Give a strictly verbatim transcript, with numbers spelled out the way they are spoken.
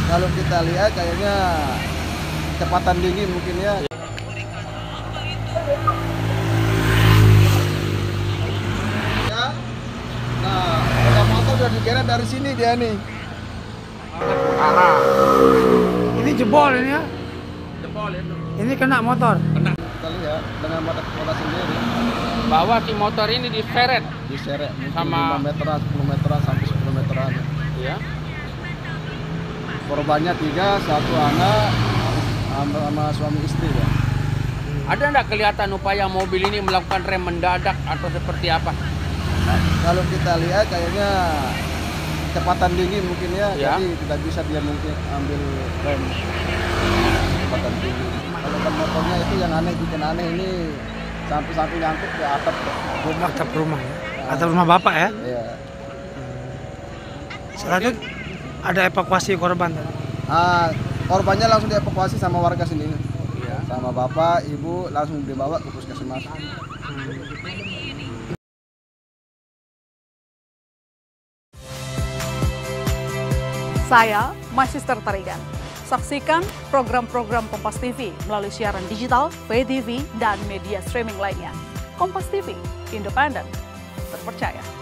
Kalau kita lihat kayaknya kecepatan tinggi mungkin ya. Ya. Nah, sepeda motor sudah digeret dari sini dia nih. Arah. Ini jebol ini ya. Jebol itu. Ini kena motor. Kena. Kita lihat dengan mata kepala sendiri. Bahwa si motor ini diseret. Diseret mungkin Sama- lima meteran, sepuluh meteran sampai sepuluh meteran. Ya. Korbannya tiga, satu anak sama, sama suami istri ya. Ada nggak kelihatan upaya mobil ini melakukan rem mendadak atau seperti apa? Nah, kalau kita lihat kayaknya kecepatan tinggi mungkin ya, Ya. jadi tidak bisa dia mungkin ambil rem kecepatan tinggi. Kalau kan motornya itu yang aneh, bikin aneh ini sampai-sampai nyangkut ke atap rumah. Atap rumah ya. Atap rumah bapak ya. Iya. Setelah itu ada evakuasi korban tadi. Ah, korbannya langsung dievakuasi sama warga sini. Iya. Sama bapak, ibu langsung dibawa ke puskesmas. Saya Magister Tarigan. Saksikan program-program Kompas T V melalui siaran digital, pay T V, dan media streaming lainnya. Kompas T V, independen, terpercaya.